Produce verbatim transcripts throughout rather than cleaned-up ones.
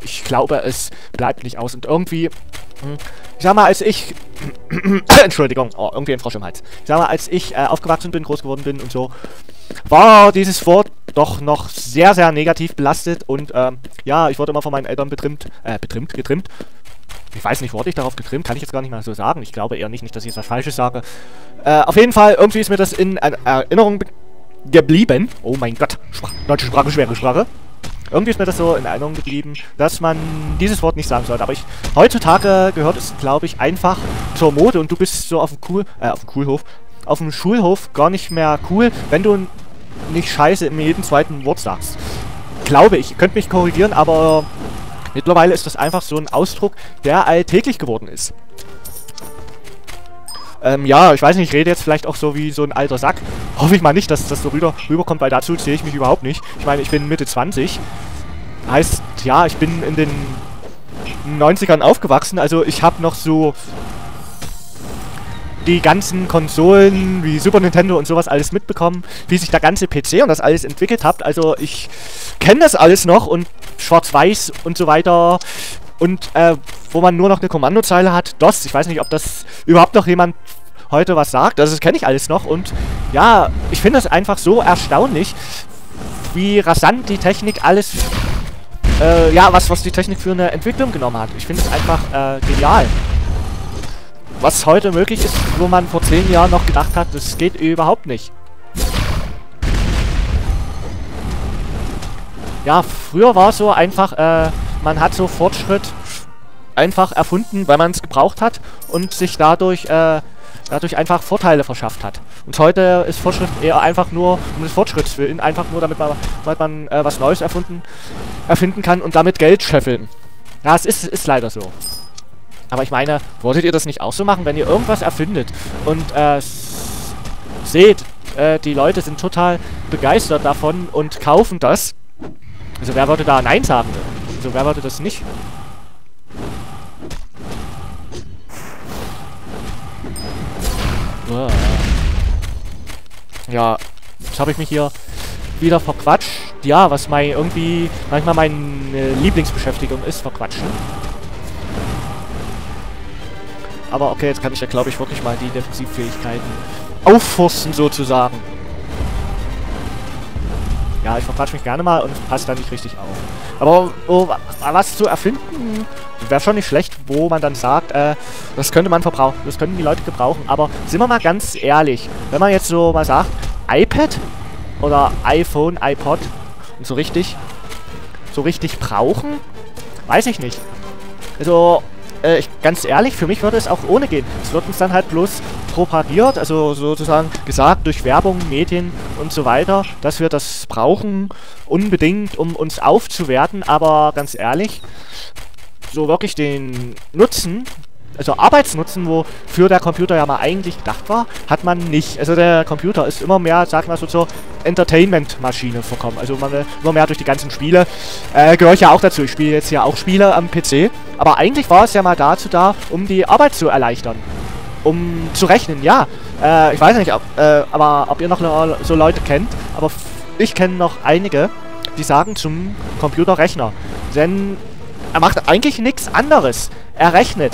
ich glaube, es bleibt nicht aus. Und irgendwie, ich sag mal, als ich, Entschuldigung, oh, irgendwie ein Frosch im Hals. Ich sag mal, als ich äh, aufgewachsen bin, groß geworden bin und so, war dieses Wort doch noch sehr, sehr negativ belastet. Und ähm, ja, ich wurde immer von meinen Eltern betrimmt, äh, betrimmt, getrimmt. Ich weiß nicht, wurde ich darauf getrimmt? Kann ich jetzt gar nicht mal so sagen. Ich glaube eher nicht, nicht dass ich jetzt was Falsches sage. Äh, auf jeden Fall, irgendwie ist mir das in äh, Erinnerung geblieben. Oh mein Gott, Spr deutsche Sprache, schwere Sprache. Irgendwie ist mir das so in Erinnerung geblieben, dass man dieses Wort nicht sagen sollte. Aber ich, heutzutage gehört es, glaube ich, einfach zur Mode und du bist so auf dem Cool, äh, auf dem Coolhof, auf dem Schulhof gar nicht mehr cool, wenn du nicht Scheiße in jedem zweiten Wort sagst. Glaube ich. Ihr könnt mich korrigieren, aber mittlerweile ist das einfach so ein Ausdruck, der alltäglich geworden ist. Ähm, ja, ich weiß nicht, ich rede jetzt vielleicht auch so wie so ein alter Sack. Hoffe ich mal nicht, dass das so rüber, rüberkommt, weil dazu zähle ich mich überhaupt nicht. Ich meine, ich bin Mitte zwanzig. Heißt, ja, ich bin in den neunzigern aufgewachsen, also ich habe noch so die ganzen Konsolen wie Super Nintendo und sowas alles mitbekommen, wie sich der ganze P C und das alles entwickelt hat. Also ich kenne das alles noch und Schwarz-Weiß und so weiter und äh, wo man nur noch eine Kommandozeile hat. DOS, ich weiß nicht, ob das überhaupt noch jemand heute was sagt. Also das kenne ich alles noch und ja, ich finde es einfach so erstaunlich, wie rasant die Technik alles, äh, ja, was, was die Technik für eine Entwicklung genommen hat. Ich finde es einfach äh, genial. Was heute möglich ist, wo man vor zehn Jahren noch gedacht hat, das geht überhaupt nicht. Ja, früher war es so einfach, äh, man hat so Fortschritt einfach erfunden, weil man es gebraucht hat und sich dadurch, äh, dadurch einfach Vorteile verschafft hat. Und heute ist Fortschritt eher einfach nur um des Fortschritts willen, einfach nur damit man, damit man äh, was Neues erfunden, erfinden kann und damit Geld scheffeln. Ja, es ist, ist leider so. Aber ich meine, wolltet ihr das nicht auch so machen, wenn ihr irgendwas erfindet und äh, seht, äh, die Leute sind total begeistert davon und kaufen das? Also wer würde da Nein sagen? Also wer würde das nicht? Ja, jetzt habe ich mich hier wieder verquatscht. Ja, was mein irgendwie manchmal meine Lieblingsbeschäftigung ist, verquatschen. Aber okay, jetzt kann ich ja, glaube ich, wirklich mal die Defensivfähigkeiten aufforsten, sozusagen. Ja, ich verquatsche mich gerne mal und passe da nicht richtig auf. Aber oh, was zu erfinden, wäre schon nicht schlecht, wo man dann sagt, äh, das könnte man verbrauchen, das könnten die Leute gebrauchen. Aber sind wir mal ganz ehrlich, wenn man jetzt so mal sagt, iPad oder iPhone, iPod und so richtig, so richtig brauchen, weiß ich nicht. Also, äh, ich, ganz ehrlich, für mich würde es auch ohne gehen. Es wird uns dann halt bloß propagiert, also sozusagen gesagt durch Werbung, Medien und so weiter, dass wir das brauchen, unbedingt, um uns aufzuwerten, aber ganz ehrlich, so wirklich den Nutzen, also Arbeitsnutzen, wofür der Computer ja mal eigentlich gedacht war, hat man nicht. Also der Computer ist immer mehr, sag mal so, zur Entertainment-Maschine verkommen. Also man will immer mehr durch die ganzen Spiele. Äh, gehöre ich ja auch dazu. Ich spiele jetzt ja auch Spiele am P C. Aber eigentlich war es ja mal dazu da, um die Arbeit zu erleichtern. Um zu rechnen, ja. Äh, ich weiß nicht, ob, äh, aber ob ihr noch le so Leute kennt, aber ich kenne noch einige, die sagen zum Computerrechner. Denn er macht eigentlich nichts anderes. Er rechnet.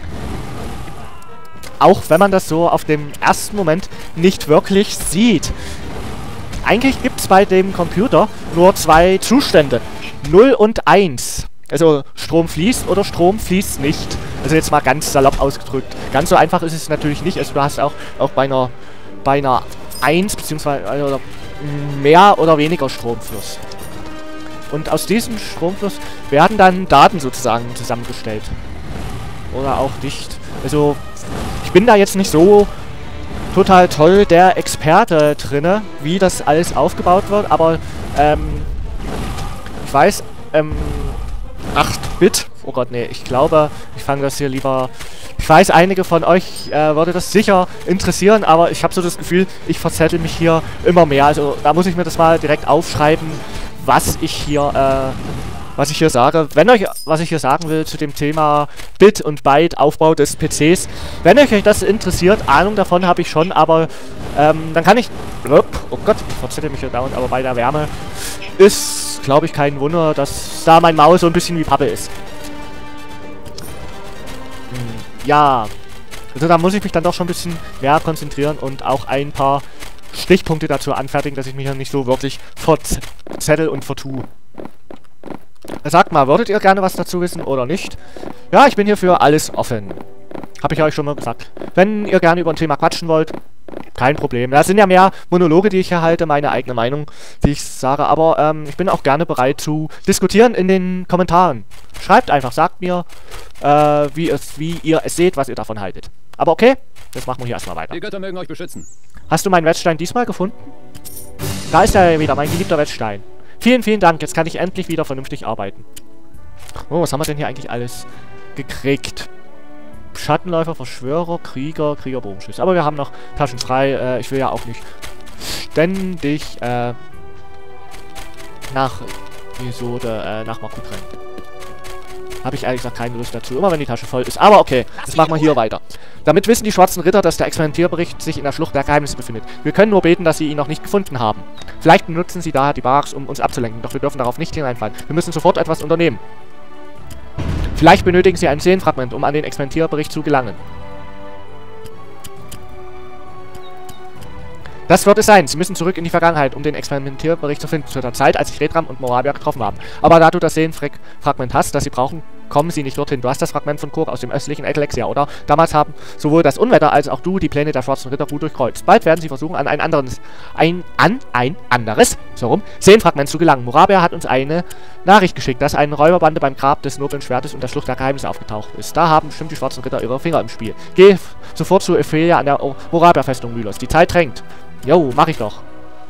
Auch wenn man das so auf dem ersten Moment nicht wirklich sieht. Eigentlich gibt es bei dem Computer nur zwei Zustände. null und eins. Also Strom fließt oder Strom fließt nicht. Also jetzt mal ganz salopp ausgedrückt. Ganz so einfach ist es natürlich nicht. Also du hast auch, auch bei einer, bei einer eins beziehungsweise also mehr oder weniger Stromfluss. Und aus diesem Stromfluss werden dann Daten sozusagen zusammengestellt. Oder auch nicht. Also ich bin da jetzt nicht so total toll der Experte drinne, wie das alles aufgebaut wird, aber ähm, ich weiß, ähm, acht Bit, oh Gott, nee, ich glaube, ich fange das hier lieber, ich weiß, einige von euch äh, würde das sicher interessieren, aber ich habe so das Gefühl, ich verzettel mich hier immer mehr, also da muss ich mir das mal direkt aufschreiben, was ich hier, äh, was ich hier sage. Wenn euch, was ich hier sagen will zu dem Thema Bit und Byte, Aufbau des P Cs, wenn euch das interessiert, Ahnung davon habe ich schon, aber ähm, dann kann ich, oh Gott, ich verzettel mich hier dauernd, aber bei der Wärme ist ist, glaube ich, kein Wunder, dass da mein Maus so ein bisschen wie Pappe ist. Hm, ja. Also da muss ich mich dann doch schon ein bisschen mehr konzentrieren und auch ein paar Stichpunkte dazu anfertigen, dass ich mich ja nicht so wirklich verzettel und vertue. Sagt mal, würdet ihr gerne was dazu wissen oder nicht? Ja, ich bin hier für alles offen. Habe ich euch schon mal gesagt. Wenn ihr gerne über ein Thema quatschen wollt, kein Problem. Das sind ja mehr Monologe, die ich hier halte, meine eigene Meinung, die ich sage. Aber ähm, ich bin auch gerne bereit zu diskutieren in den Kommentaren. Schreibt einfach, sagt mir, äh, wie, es, wie ihr es seht, was ihr davon haltet. Aber okay, jetzt machen wir hier erstmal weiter. Die Götter mögen euch beschützen. Hast du meinen Wettstein diesmal gefunden? Da ist er wieder, mein geliebter Wettstein. Vielen, vielen Dank. Jetzt kann ich endlich wieder vernünftig arbeiten. Oh, was haben wir denn hier eigentlich alles gekriegt? Schattenläufer, Verschwörer, Krieger, Krieger, Bogenschütze. Aber wir haben noch Taschen frei. Äh, ich will ja auch nicht ständig äh, nach Episode, äh, nach Marco rennen. Habe ich ehrlich gesagt keine Lust dazu. Immer wenn die Tasche voll ist. Aber okay, das machen wir hier weiter. Damit wissen die schwarzen Ritter, dass der Experimentierbericht sich in der Schlucht der Geheimnisse befindet. Wir können nur beten, dass sie ihn noch nicht gefunden haben. Vielleicht benutzen sie daher die Barks, um uns abzulenken. Doch wir dürfen darauf nicht hineinfallen. Wir müssen sofort etwas unternehmen. Vielleicht benötigen sie ein Seelenfragment, um an den Experimentierbericht zu gelangen. Das wird es sein. Sie müssen zurück in die Vergangenheit, um den Experimentierbericht zu finden. Zu der Zeit, als sich Redram und Moravia getroffen haben. Aber da du das Seelenfragment hast, das sie brauchen, kommen sie nicht dorthin. Du hast das Fragment von Kor aus dem östlichen Eklexia, oder? Damals haben sowohl das Unwetter als auch du die Pläne der schwarzen Ritter gut durchkreuzt. Bald werden sie versuchen, an ein anderes, ein, an ein anderes, so rum, Seelenfragment zu gelangen. Moravia hat uns eine Nachricht geschickt, dass eine Räuberbande beim Grab des noblen Schwertes und der Schlucht der Geheimnisse aufgetaucht ist. Da haben bestimmt die schwarzen Ritter ihre Finger im Spiel. Geh sofort zu Ophelia an der Moravia-Festung, Mylos. Die Zeit drängt. Jo, mach ich doch.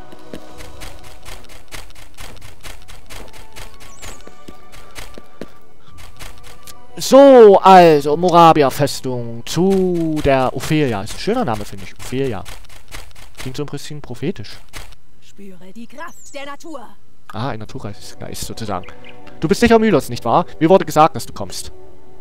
So, also, Moravia-Festung zu der Ophelia. Ist ein schöner Name, finde ich. Ophelia. Klingt so ein bisschen prophetisch. Spüre die Kraft der Natur. Ah, ein Naturgeist sozusagen. Du bist sicher Mylos, nicht wahr? Mir wurde gesagt, dass du kommst.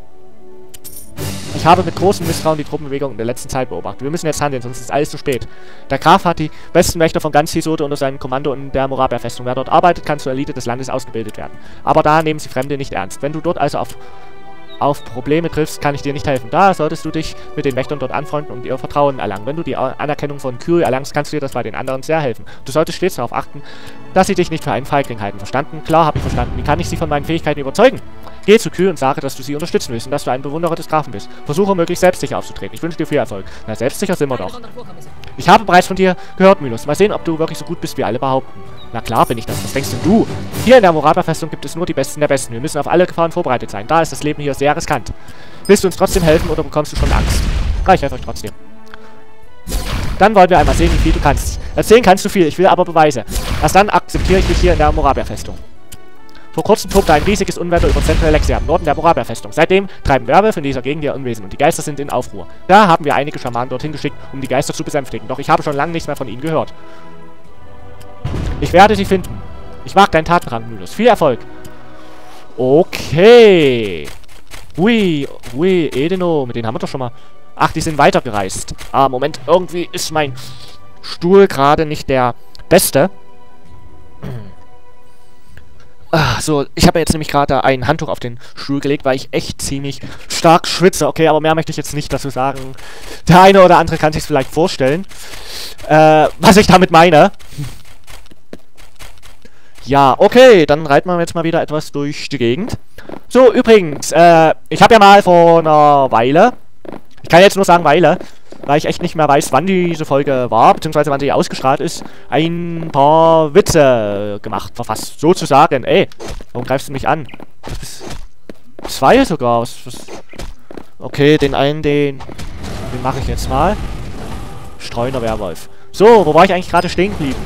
Ich habe mit großem Misstrauen die Truppenbewegung in der letzten Zeit beobachtet. Wir müssen jetzt handeln, sonst ist alles zu spät. Der Graf hat die besten Wächter von ganz Hisode unter seinem Kommando in der Moravia-Festung. Wer dort arbeitet, kann zur Elite des Landes ausgebildet werden. Aber da nehmen sie Fremde nicht ernst. Wenn du dort also auf, auf Probleme triffst, kann ich dir nicht helfen. Da solltest du dich mit den Wächtern dort anfreunden und ihr Vertrauen erlangen. Wenn du die Anerkennung von Kyrie erlangst, kannst du dir das bei den anderen sehr helfen. Du solltest stets darauf achten, dass sie dich nicht für einen Feigling halten. Verstanden? Klar, habe ich verstanden. Wie kann ich sie von meinen Fähigkeiten überzeugen? Geh zu Kyrie und sage, dass du sie unterstützen willst und dass du ein Bewunderer des Grafen bist. Versuche möglichst selbstsicher aufzutreten. Ich wünsche dir viel Erfolg. Na, selbstsicher sind wir doch. Ich habe bereits von dir gehört, Mylos. Mal sehen, ob du wirklich so gut bist, wie alle behaupten. Na klar bin ich das. Was denkst denn du? Hier in der Moravia-Festung gibt es nur die Besten der Besten. Wir müssen auf alle Gefahren vorbereitet sein. Da ist das Leben hier sehr riskant. Willst du uns trotzdem helfen oder bekommst du schon Angst? Ja, ich helfe euch trotzdem. Dann wollen wir einmal sehen, wie viel du kannst. Erzählen kannst du viel, ich will aber Beweise. Erst dann akzeptiere ich dich hier in der Moravia-Festung. Vor kurzem tobte ein riesiges Unwetter über Zentralexia im Norden der Moravia-Festung. Seitdem treiben Werwölfe in dieser Gegend ihr Unwesen und die Geister sind in Aufruhr. Da haben wir einige Schamanen dorthin geschickt, um die Geister zu besänftigen. Doch ich habe schon lange nichts mehr von ihnen gehört. Ich werde sie finden. Ich mag deinen Tatendrang, Mylos. Viel Erfolg. Okay. Hui, hui, Edeno. Mit denen haben wir doch schon mal... Ach, die sind weitergereist. Ah, Moment. Irgendwie ist mein Stuhl gerade nicht der beste. Ah, so, ich habe jetzt nämlich gerade ein Handtuch auf den Stuhl gelegt, weil ich echt ziemlich stark schwitze. Okay, aber mehr möchte ich jetzt nicht dazu sagen. Der eine oder andere kann sich vielleicht vorstellen, äh, was ich damit meine. Ja, okay, dann reiten wir jetzt mal wieder etwas durch die Gegend. So, übrigens, äh, ich habe ja mal vor einer Weile, ich kann jetzt nur sagen Weile, weil ich echt nicht mehr weiß, wann diese Folge war, beziehungsweise wann sie ausgestrahlt ist, ein paar Witze gemacht, verfasst. Sozusagen, ey, warum greifst du mich an? Das bist zwei sogar. Was, was? Okay, den einen, den, den mache ich jetzt mal. Streuner Werwolf. So, wo war ich eigentlich gerade stehen geblieben?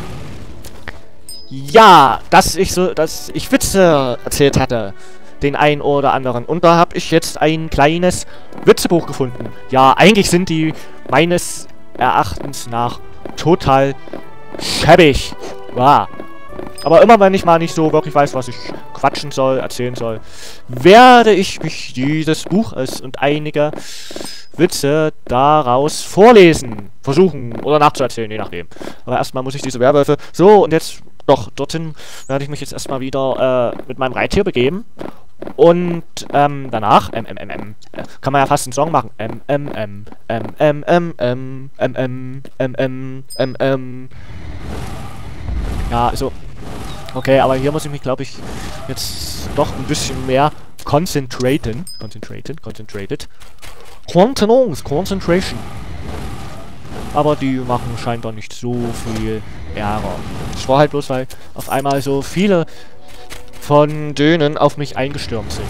Ja, dass ich so, dass ich Witze erzählt hatte. Den einen oder anderen. Und da habe ich jetzt ein kleines Witzebuch gefunden. Ja, eigentlich sind die meines Erachtens nach total schäbig. Ja. Aber immer wenn ich mal nicht so wirklich weiß, was ich quatschen soll, erzählen soll, werde ich mich dieses Buches und einige Witze daraus vorlesen. Versuchen oder nachzuerzählen, je nachdem. Aber erstmal muss ich diese Werwölfe... So, und jetzt Doch, dorthin werde ich mich jetzt erstmal wieder äh, mit meinem Reittier begeben. Und ähm, danach, ähm, ähm, ähm, ähm, äh, kann man ja fast einen Song machen. Ähm, ähm, ähm, ähm, ähm, ähm, ähm, ähm, ähm, ähm, ähm, ähm, ähm. Ja, also, okay, aber hier muss ich mich, glaube ich, jetzt doch ein bisschen mehr concentraten. Concentrated, concentrated. Contenance, Concentration. Aber die machen scheinbar nicht so viel Ärger. Es war halt bloß, weil auf einmal so viele von denen auf mich eingestürmt sind.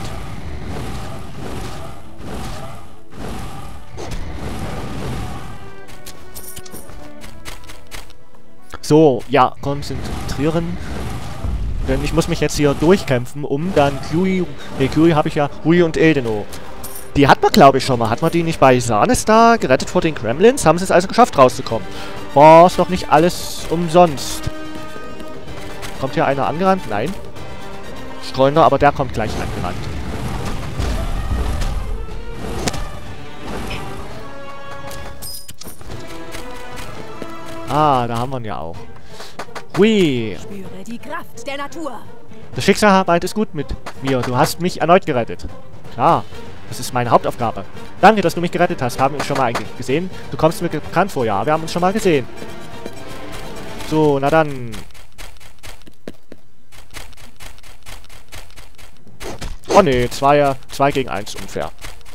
So, ja, konzentrieren. Denn ich muss mich jetzt hier durchkämpfen, um dann Q, ne, Q habe ich ja, Hui und Eldeno. Die hat man, glaube ich, schon mal. Hat man die nicht bei Sanis da gerettet vor den Gremlins? Haben sie es also geschafft, rauszukommen. War es doch nicht alles umsonst. Kommt hier einer angerannt? Nein. Streuner, aber der kommt gleich angerannt. Ah, da haben wir ihn ja auch. Hui. Spüre die Kraft der Natur. Das Schicksal meint es gut mit mir. Du hast mich erneut gerettet. Klar. Das ist meine Hauptaufgabe. Danke, dass du mich gerettet hast. Haben wir uns schon mal gesehen? Du kommst mir bekannt vor, ja. Wir haben uns schon mal gesehen. So, na dann. Oh ne, zwei, zwei gegen eins, unfair.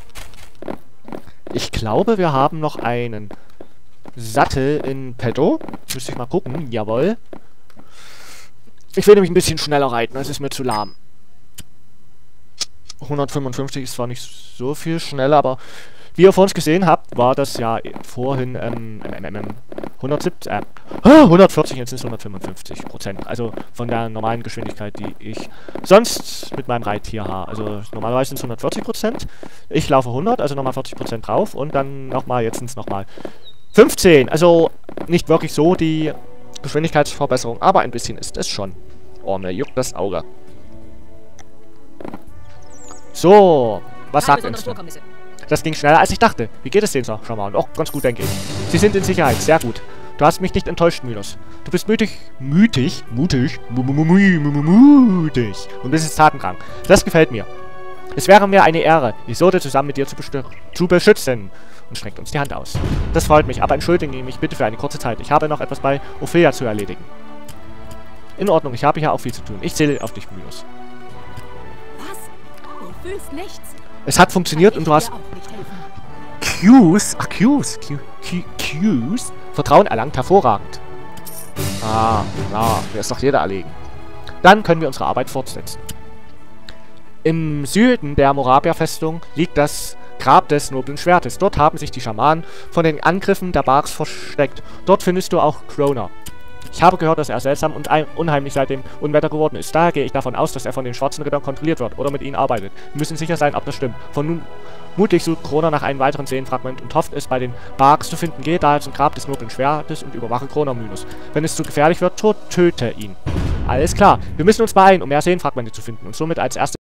Ich glaube, wir haben noch einen Sattel in petto. Müsste ich mal gucken. Jawohl. Ich will nämlich ein bisschen schneller reiten. Das ist mir zu lahm. hundertfünfundfünfzig ist zwar nicht so viel schneller, aber wie ihr vor uns gesehen habt, war das ja vorhin ähm, ähm, ähm, hundertsiebzig, äh, hundertvierzig, jetzt sind es hundertfünfundfünfzig Prozent. Also von der normalen Geschwindigkeit, die ich sonst mit meinem Reittier habe. Also normalerweise sind es hundertvierzig Prozent. Ich laufe hundert, also nochmal vierzig Prozent drauf und dann nochmal, jetzt sind es nochmal fünfzehn. Also nicht wirklich so die Geschwindigkeitsverbesserung, aber ein bisschen ist es schon. Oh, mir juckt das Auge. So, was sagt uns denn? Das ging schneller als ich dachte. Wie geht es denen so? Schau mal. Och, ganz gut, denke ich. Sie sind in Sicherheit. Sehr gut. Du hast mich nicht enttäuscht, Mylos. Du bist mütig. Mütig? Mutig? Mutig. Und bist jetzt tatenkrank. Das gefällt mir. Es wäre mir eine Ehre, Isolde zusammen mit dir zu, zu beschützen. Und streckt uns die Hand aus. Das freut mich, aber entschuldige mich bitte für eine kurze Zeit. Ich habe noch etwas bei Ophelia zu erledigen. In Ordnung, ich habe hier auch viel zu tun. Ich zähle auf dich, Mylos. Du fühlst nichts. Es hat funktioniert und du hast Qs, ach Qs, Q, Q, Qs, Vertrauen erlangt, hervorragend. Ah, na, mir ist doch jeder erlegen. Dann können wir unsere Arbeit fortsetzen. Im Süden der Moravia-Festung liegt das Grab des noblen Schwertes. Dort haben sich die Schamanen von den Angriffen der Barks versteckt. Dort findest du auch Krona. Ich habe gehört, dass er seltsam und unheimlich seit dem Unwetter geworden ist. Daher gehe ich davon aus, dass er von den Schwarzen Rittern kontrolliert wird oder mit ihnen arbeitet. Wir müssen sicher sein, ob das stimmt. Vermutlich sucht Krona nach einem weiteren Seelenfragment und hofft, es bei den Barks zu finden. Gehe daher zum Grab des noblen Schwertes und überwache Krona-Mylos. Wenn es zu gefährlich wird, tot, töte ihn. Alles klar. Wir müssen uns beeilen, um mehr Seelenfragmente zu finden und somit als erstes